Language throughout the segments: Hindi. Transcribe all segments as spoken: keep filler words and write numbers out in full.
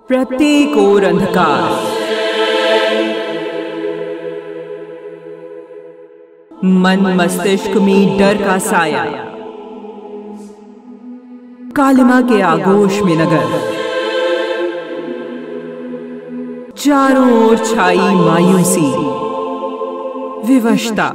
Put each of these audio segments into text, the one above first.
प्रत्येक ओर अंधकार, मन मस्तिष्क में डर का साया, कालिमा के आगोश में नगर, चारों ओर छाई मायूसी, विवशता।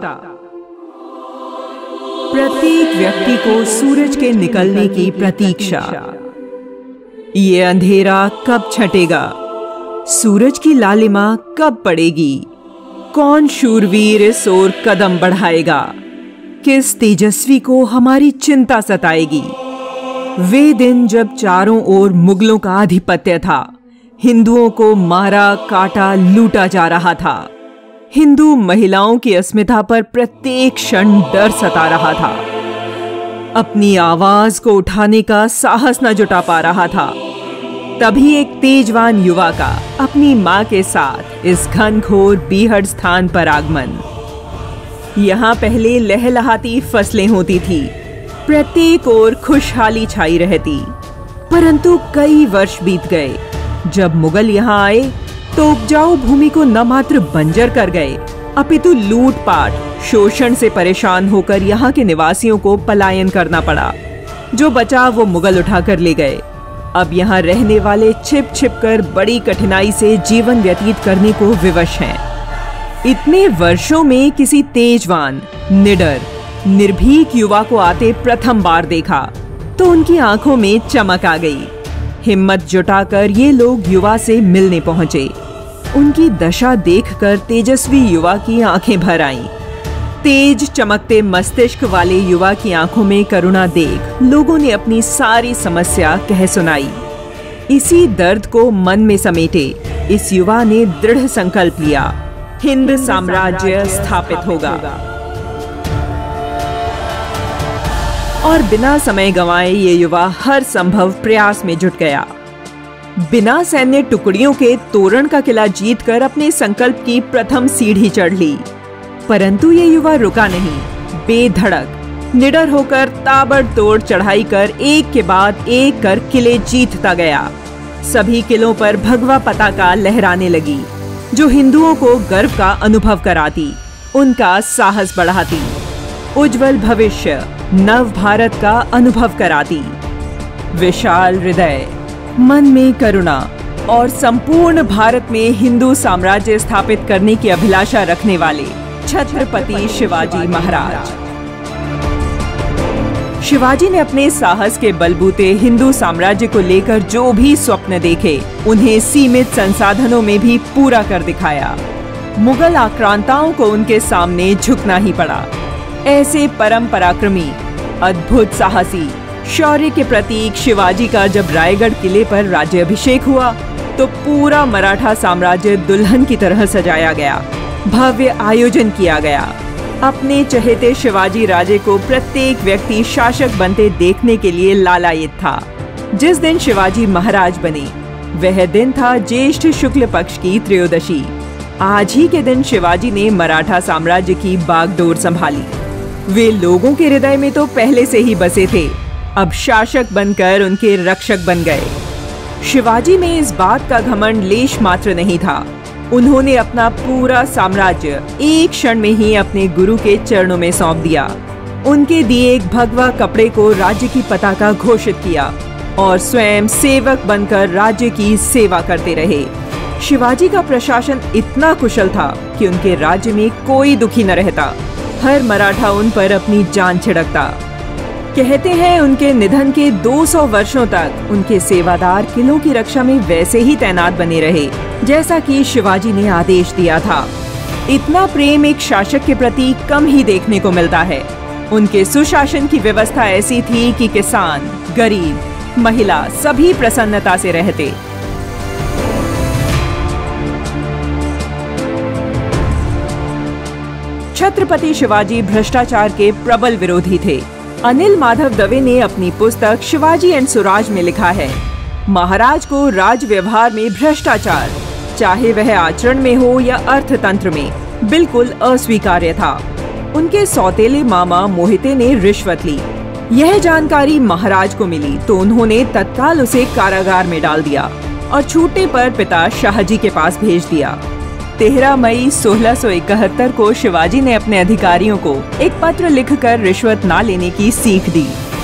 प्रत्येक व्यक्ति को सूरज के निकलने की प्रतीक्षा। ये अंधेरा कब छटेगा? सूरज की लालिमा कब पड़ेगी? कौन शूरवीर इस ओर कदम बढ़ाएगा? किस तेजस्वी को हमारी चिंता सताएगी? वे दिन जब चारों ओर मुगलों का आधिपत्य था, हिंदुओं को मारा काटा लूटा जा रहा था। हिंदू महिलाओं की अस्मिता पर प्रत्येक क्षण डर सता रहा था। अपनी आवाज को उठाने का साहस न जुटा पा रहा था। तभी एक तेजवान युवा का अपनी मां के साथ इस घनघोर बीहड़ स्थान पर आगमन। यहां पहले लहलहाती फसलें होती थी, प्रत्येक ओर खुशहाली छाई रहती। परंतु कई वर्ष बीत गए। जब मुगल यहां आए तो उपजाऊ भूमि को न मात्र बंजर कर गए, अपितु लूटपाट शोषण से परेशान होकर यहाँ के निवासियों को पलायन करना पड़ा। जो बचा वो मुगल उठाकर ले गए। अब यहाँ रहने वाले छिप छिप कर बड़ी कठिनाई से जीवन व्यतीत करने को विवश हैं। इतने वर्षों में किसी तेजवान, निडर, निर्भीक युवा को आते प्रथम बार देखा तो उनकी आंखों में चमक आ गई। हिम्मत जुटाकर ये लोग युवा से मिलने पहुंचे। उनकी दशा देखकर तेजस्वी युवा की आंखें भर आईं। तेज चमकते मस्तिष्क वाले युवा की आंखों में करुणा देख लोगों ने अपनी सारी समस्या कह सुनाई। इसी दर्द को मन में समेटे इस युवा ने दृढ़ संकल्प लिया, हिंद साम्राज्य स्थापित होगा। और बिना समय गंवाए ये युवा हर संभव प्रयास में जुट गया। बिना सैन्य टुकड़ियों के तोरण का किला जीतकर अपने संकल्प की प्रथम सीढ़ी चढ़ ली। परंतु ये युवा रुका नहीं। बेधड़क निडर होकर ताबड़तोड़ चढ़ाई कर एक के बाद एक कर किले जीतता गया। सभी किलों पर भगवा पताका लहराने लगी, जो हिंदुओं को गर्व का अनुभव कराती, उनका साहस बढ़ाती, उज्जवल भविष्य, नव भारत का अनुभव कराती। विशाल हृदय, मन में करुणा और संपूर्ण भारत में हिंदू साम्राज्य स्थापित करने की अभिलाषा रखने वाले छत्रपति शिवाजी महाराज। शिवाजी ने अपने साहस के बलबूते हिंदू साम्राज्य को लेकर जो भी स्वप्न देखे, उन्हें सीमित संसाधनों में भी पूरा कर दिखाया। मुगल आक्रांताओं को उनके सामने झुकना ही पड़ा। ऐसे परम पराक्रमी, अद्भुत साहसी, शौर्य के प्रतीक शिवाजी का जब रायगढ़ किले पर राज्याभिषेक हुआ तो पूरा मराठा साम्राज्य दुल्हन की तरह सजाया गया। भव्य आयोजन किया गया। अपने चहेते शिवाजी राजे को प्रत्येक व्यक्ति शासक बनते देखने के लिए लालायित था। जिस दिन शिवाजी महाराज बने वह दिन था ज्येष्ठ शुक्ल पक्ष की त्रयोदशी। आज ही के दिन शिवाजी ने मराठा साम्राज्य की बागडोर संभाली। वे लोगों के हृदय में तो पहले से ही बसे थे, अब शासक बनकर उनके रक्षक बन गए। शिवाजी में इस बात का घमंड लेश मात्र नहीं था। उन्होंने अपना पूरा साम्राज्य एक क्षण में ही अपने गुरु के चरणों में सौंप दिया। उनके दिए एक भगवा कपड़े को राज्य की पताका घोषित किया और स्वयं सेवक बनकर राज्य की सेवा करते रहे। शिवाजी का प्रशासन इतना कुशल था कि उनके राज्य में कोई दुखी न रहता। हर मराठा उन पर अपनी जान छिड़कता। कहते हैं उनके निधन के दो सौ वर्षों तक उनके सेवादार किलों की रक्षा में वैसे ही तैनात बने रहे जैसा कि शिवाजी ने आदेश दिया था। इतना प्रेम एक शासक के प्रति कम ही देखने को मिलता है। उनके सुशासन की व्यवस्था ऐसी थी कि किसान, गरीब, महिला सभी प्रसन्नता से रहते। छत्रपति शिवाजी भ्रष्टाचार के प्रबल विरोधी थे। अनिल माधव दवे ने अपनी पुस्तक शिवाजी एंड स्वराज में लिखा है, महाराज को राज व्यवहार में भ्रष्टाचार, चाहे वह आचरण में हो या अर्थतंत्र में, बिल्कुल अस्वीकार्य था। उनके सौतेले मामा मोहिते ने रिश्वत ली। यह जानकारी महाराज को मिली तो उन्होंने तत्काल उसे कारागार में डाल दिया। और छूटने पर पिता शाहजी के पास भेज दिया। तेरह मई सोलह सौ इकहत्तर को शिवाजी ने अपने अधिकारियों को एक पत्र लिखकर रिश्वत ना लेने की सीख दी।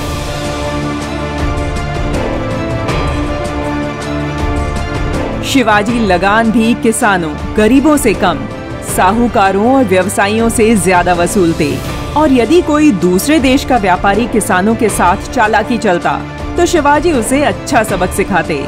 शिवाजी लगान भी किसानों, गरीबों से कम, साहूकारों और व्यवसायियों से ज्यादा वसूलते, और यदि कोई दूसरे देश का व्यापारी किसानों के साथ चालाकी चलता तो शिवाजी उसे अच्छा सबक सिखाते।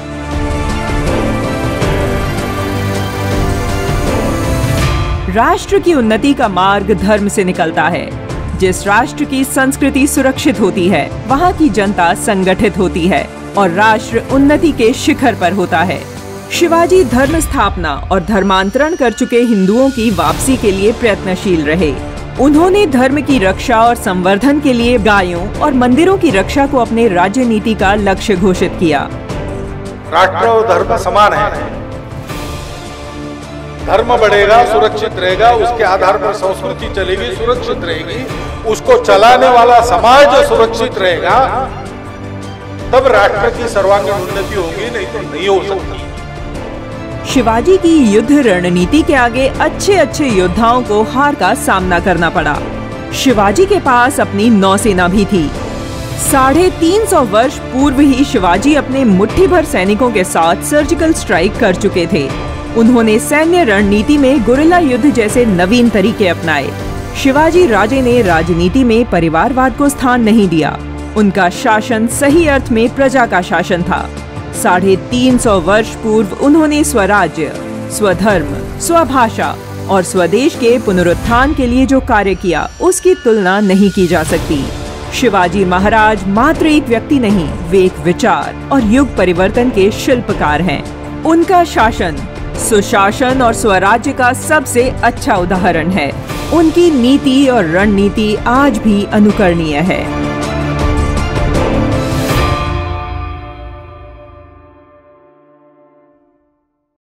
राष्ट्र की उन्नति का मार्ग धर्म से निकलता है। जिस राष्ट्र की संस्कृति सुरक्षित होती है, वहाँ की जनता संगठित होती है और राष्ट्र उन्नति के शिखर पर होता है। शिवाजी धर्म स्थापना और धर्मांतरण कर चुके हिंदुओं की वापसी के लिए प्रयत्नशील रहे। उन्होंने धर्म की रक्षा और संवर्धन के लिए गायों और मंदिरों की रक्षा को अपने राज्य नीति का लक्ष्य घोषित किया। राष्ट्र और धर्म समान है। धर्म बढ़ेगा, सुरक्षित रहेगा, उसके आधार पर संस्कृति चलेगी, सुरक्षित रहेगी, उसको चलाने वाला समाज सुरक्षित रहेगा, तब राष्ट्र की सर्वांगीण उन्नति होगी, नहीं तो नहीं हो सकती। शिवाजी की युद्ध रणनीति के आगे अच्छे अच्छे योद्धाओं को हार का सामना करना पड़ा। शिवाजी के पास अपनी नौसेना भी थी। साढ़े तीन सौ वर्ष पूर्व ही शिवाजी अपने मुट्ठी भर सैनिकों के साथ सर्जिकल स्ट्राइक कर चुके थे। उन्होंने सैन्य रणनीति में गुरिल्ला युद्ध जैसे नवीन तरीके अपनाए। शिवाजी राजे ने राजनीति में परिवारवाद को स्थान नहीं दिया। उनका शासन सही अर्थ में प्रजा का शासन था। साढ़े तीन सौ वर्ष पूर्व उन्होंने स्वराज्य, स्वधर्म, स्वभाषा और स्वदेश के पुनरुत्थान के लिए जो कार्य किया, उसकी तुलना नहीं की जा सकती। शिवाजी महाराज मात्र एक व्यक्ति नहीं, वे एक विचार और युग परिवर्तन के शिल्पकार हैं। उनका शासन सुशासन और स्वराज्य का सबसे अच्छा उदाहरण है। उनकी नीति और रणनीति आज भी अनुकरणीय है।